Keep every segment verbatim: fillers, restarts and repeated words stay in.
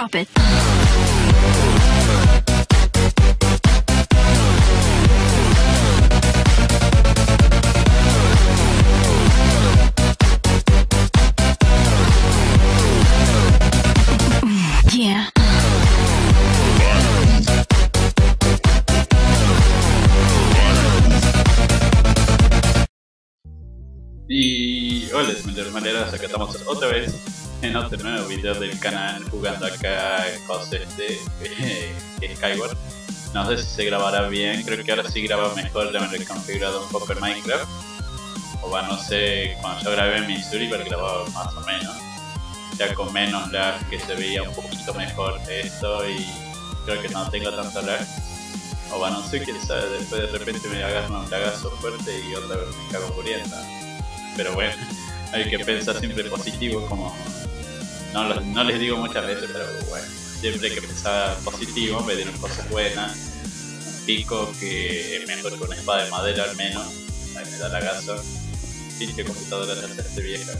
Drop it. Yeah. Y hola, de maneras, acá estamos otra vez en otro nuevo video del canal jugando acá cosas este eh, Skyward. No sé si se grabará bien, creo que ahora sí graba mejor, ya me he reconfigurado un poco el Minecraft. O va, no sé, cuando yo grabé en mi server grababa más o menos, ya con menos lag, que se veía un poquito mejor esto y creo que no tengo tanto lag. O va, no sé, quién sabe, después de repente me agarro un lagazo fuerte y otra vez me cago muriendo. Pero bueno, hay que pensar siempre positivo, como no, lo, no les digo muchas veces, pero bueno, siempre hay que pensar positivo, ver una cosa buena, un pico que es mejor que una espada de madera al menos, ahí me da la gaso, pinche computadora de hacerse vieja.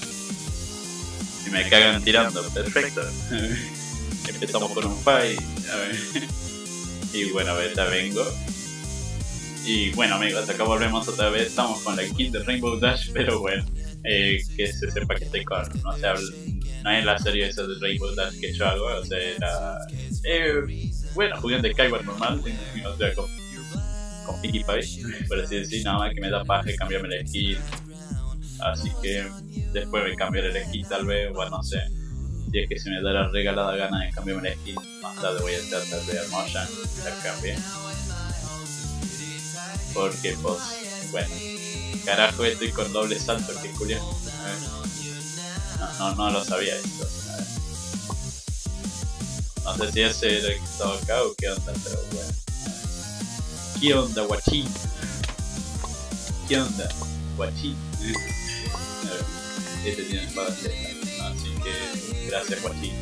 Y me cagan tirando, perfecto. Empezamos con un fight, a ver. Y bueno, a ver, ya vengo. Y bueno amigos, acá volvemos otra vez, estamos con la skin de Rainbow Dash, pero bueno, eh, que se sepa que estoy con, o sea, no es la serie esa de Rainbow Dash que yo hago, o sea, era, eh, bueno, jugando de Skyward normal, o sea, con, con Pinkie Pie, por así decir, nada más que me da paja cambiarme la skin, así que después me cambiaré la skin tal vez, bueno, no sé, si es que se me da la regalada gana de cambiarme la skin, más tarde voy a estar tal vez a Mojang, la cambie. Porque pues, bueno, carajo estoy con doble salto, que curioso. No, no, no lo sabía esto. No sé si ese era el que estaba acá o qué onda, pero bueno. ¿Qué onda, guachín? ¿Qué onda, guachín? Este tiene espadas de esta, así que gracias, guachín.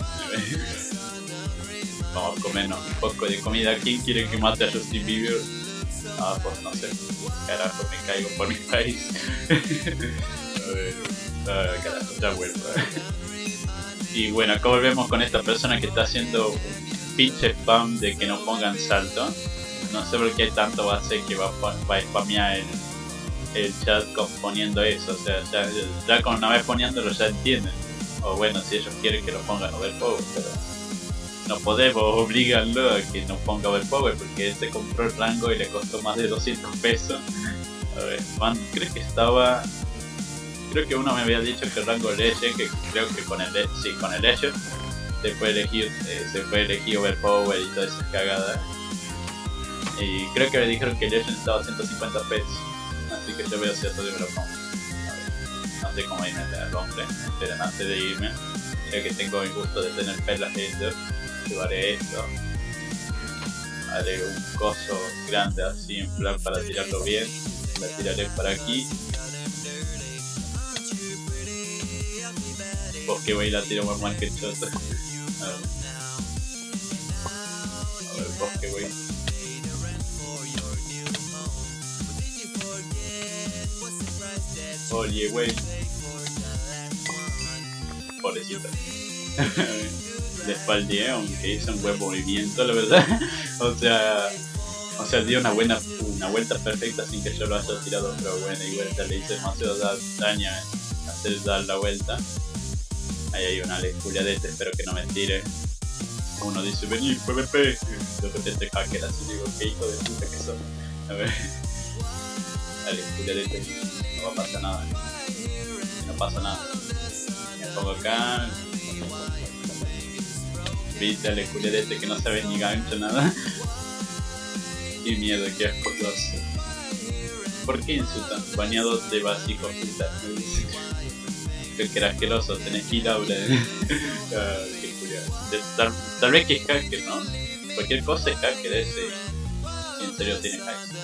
Vamos a comernos un poco de comida. ¿Quién quiere que mate a Justin Bieber? Ah, pues no sé, carajo, me caigo por mi país. A ver, ah, carajo, ya vuelvo. Y bueno, acá volvemos con esta persona que está haciendo un pinche spam de que no pongan salto. No sé por qué tanto va a ser que va a, va a spamear el, el chat poniendo eso. O sea, ya, ya con una vez poniéndolo ya entienden. O bueno, si ellos quieren que lo pongan overpower, pero no podemos obligarlo a que no ponga overpower porque él se compró el rango y le costó más de doscientos pesos. A ver, man, creo que estaba... Creo que uno me había dicho que el rango Legend, que creo que con el, sí, con el Legend se puede elegir, eh, se puede elegir overpower y todas esas cagadas. Y creo que me dijeron que el Legend estaba a ciento cincuenta pesos. Así que yo voy a hacer todo y me lo pongo. A ver, no sé cómo irme al hombre, pero antes de irme, creo que tengo el gusto de tener perlas Ender. Llevaré esto, haré un coso grande así en plan para tirarlo bien, la tiraré para aquí, porque voy a ir a tirar más mal que shot. A ver, a ver, porque voy. Oye, wey, pobrecita. Le espaldeé, aunque hizo un buen movimiento, la verdad. O sea, o sea, dio una buena, una vuelta perfecta sin que yo lo haya tirado, pero bueno, y vuelta le hice demasiado daño en hacer dar la vuelta. Ahí hay una Juliadete, espero que no me tire. Uno dice, vení, P V P. Yo que este hacker así digo, qué hijo de puta que son. A ver. Dale, Juliadete, no va a pasar nada. No pasa nada. Me pongo acá. Viste al Juliadete que no sabe ni gancho nada. Qué miedo, qué ascoso. ¿Por qué insultan? Bañado de básico, puta. Creo que era asqueroso, tenés que ir a hablar. Ah, qué curioso. Tal, tal vez que es hacker, ¿no? Cualquier cosa es hacker ese. Si en serio tiene hacker.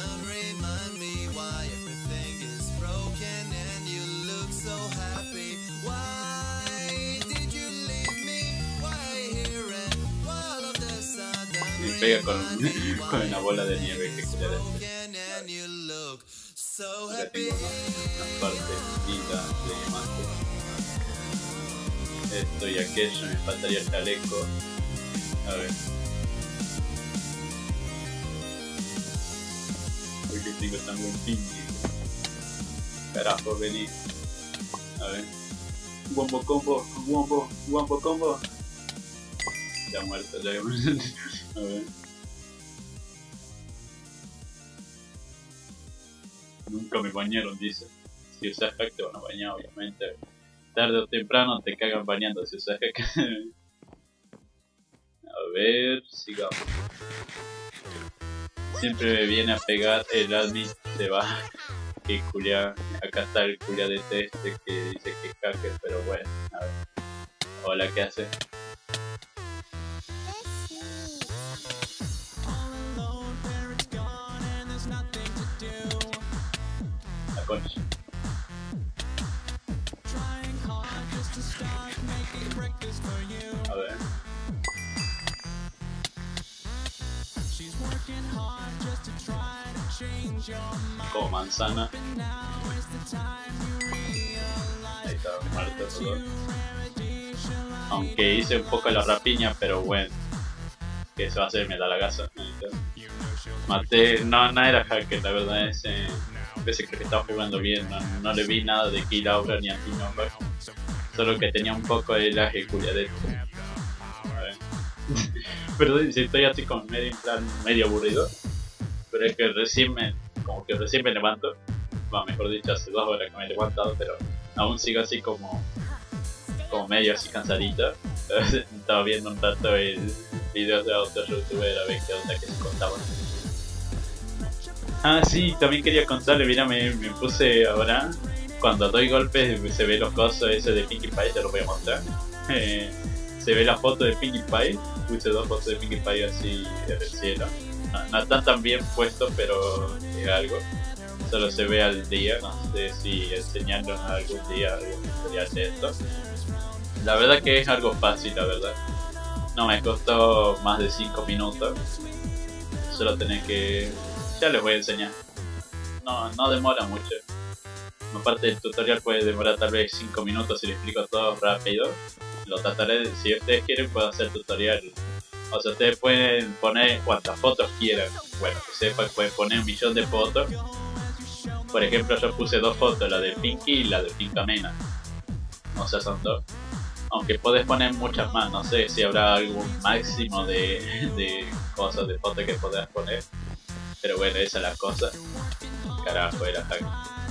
Pega con, con una bola de nieve que cuida de ya tengo una, una parte linda de diamante. Esto y aquello, me faltaría el chaleco. A ver. Porque tengo tan buen Pinky. Carajo, vení. A ver. Wombo combo, wombo, wombo combo. Ya muerto, ya muerto. A ver. Nunca me bañaron, dice. Si usas hack te van a bañar, obviamente. Tarde o temprano te cagan bañando si usas hack. A ver, sigamos. Siempre me viene a pegar el admin, se va. Que culia, acá está el culia de test que dice que es hacker, pero bueno, a ver. Hola, ¿qué hace? La concha. A ver. Como manzana. Ahí está, muerto todo. Aunque hice un poco la rapiña, pero bueno. Que eso va a hacer, me da la gasa. Maté, no, no era hacker, la verdad es eh, parece que estaba jugando bien, no, no le vi nada de kill aura ni anti-number. Solo que tenía un poco de lag y culiadete. A ver. Perdón si estoy así como medio en plan, medio aburrido. Pero es que recién me, como que recién me levanto. Bueno, mejor dicho, hace dos horas que me he levantado, pero aún sigo así como, como medio así cansadito. Estaba viendo un rato el video de otro youtuber a ver qué onda que se contaban. Ah, sí, también quería contarle, mira, me, me puse ahora, cuando doy golpes se ve los cosos ese de Pinkie Pie, te lo voy a mostrar. Eh, se ve la foto de Pinkie Pie, puse dos fotos de Pinkie Pie así en el cielo. No, no están tan bien puestos, pero es algo. Solo se ve al día, no sé si enseñarnos algún día algún tutorial de esto. La verdad que es algo fácil, la verdad. No me costó más de cinco minutos. Solo tenés que... ya les voy a enseñar. No, no demora mucho. Aparte del tutorial puede demorar tal vez cinco minutos si le explico todo rápido. Lo trataré, de, si ustedes quieren puedo hacer tutorial. O sea, ustedes pueden poner cuantas fotos quieran. Bueno, que sepan, pueden poner un millón de fotos. Por ejemplo, yo puse dos fotos, la de Pinky y la de Pinkamena. O sea, son dos. Aunque podés poner muchas más, no sé si habrá algún máximo de, de cosas, de fotos que podés poner. Pero bueno, esa es la cosa. Carajo, era hack.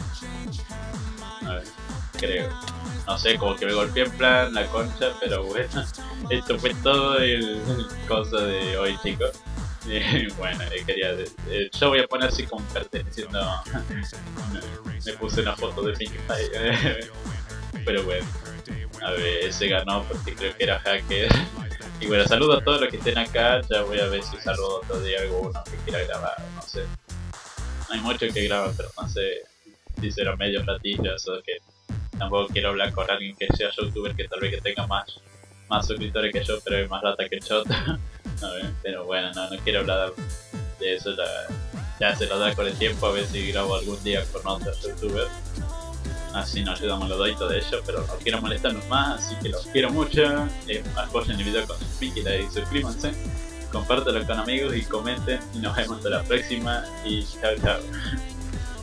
A ver, creo. No sé, como que me golpeé en plan la concha, pero bueno. Esto fue todo el cosa de hoy, chicos. Eh, bueno, eh, quería... Eh, yo voy a poner así como perteneciendo... me puse una foto de Pinkie Pie. Pero bueno. A ver, ese ganó porque creo que era hacker. Y bueno, saludo a todos los que estén acá. Ya voy a ver si saludo otro día alguno que quiera grabar, no sé. No hay mucho que grabar, pero no sé si será medio ratillo, eso que tampoco quiero hablar con alguien que sea youtuber que tal vez que tenga más, más suscriptores que yo, pero es más rata que chota. A ver, pero bueno, no, no quiero hablar de eso, ya, ya se lo da con el tiempo, a ver si grabo algún día con otros youtubers. Así nos ayudamos los doditos de ellos, pero no quiero molestarnos más, así que los quiero mucho. Eh, apoyen el video con sus pinky y suscríbanse, compártanlo con amigos y comenten. Y nos vemos hasta la próxima y chao chao.